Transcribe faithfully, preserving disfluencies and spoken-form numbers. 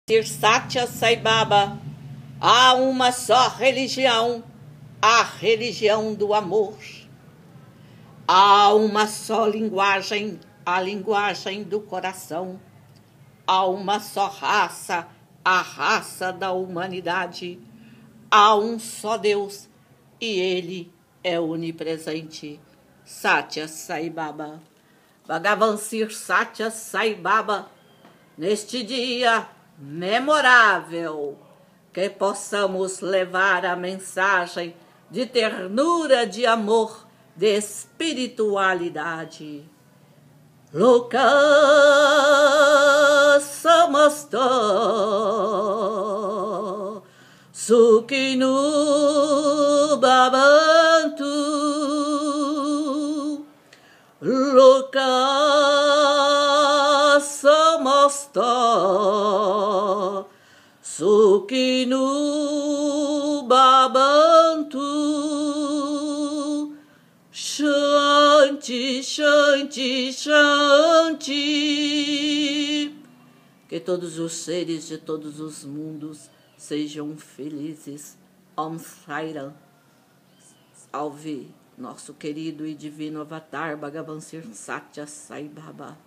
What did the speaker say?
Sir Satya Sai Baba, há uma só religião, a religião do amor. Há uma só linguagem, a linguagem do coração. Há uma só raça, a raça da humanidade. Há um só Deus e Ele é onipresente. Satya Sai Baba. Bhagavan Sir Satya Sai Baba, neste dia memorável, que possamos levar a mensagem de ternura, de amor, de espiritualidade. Loka Samasta Sukhinu Bhavantu. Loka Samasta Sukhinu Bhavantu. Shanti, Shanti, Shanti. Que todos os seres de todos os mundos sejam felizes. Om Sairam. Salve nosso querido e divino avatar Bhagavan Sir Satya Sai Baba.